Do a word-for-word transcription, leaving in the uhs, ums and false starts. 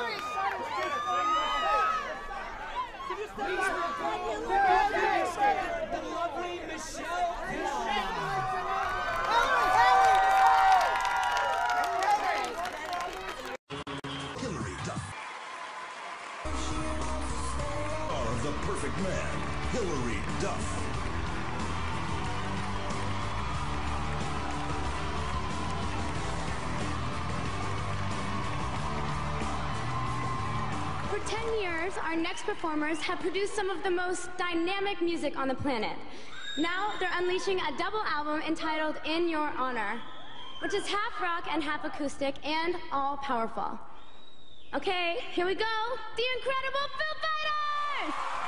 The lovely Michelle Hilary Duff. Star of The Perfect Man, Hilary Duff. For ten years, our next performers have produced some of the most dynamic music on the planet. Now, they're unleashing a double album entitled In Your Honor, which is half rock and half acoustic and all powerful. Okay, here we go. The Incredible Foo Fighters!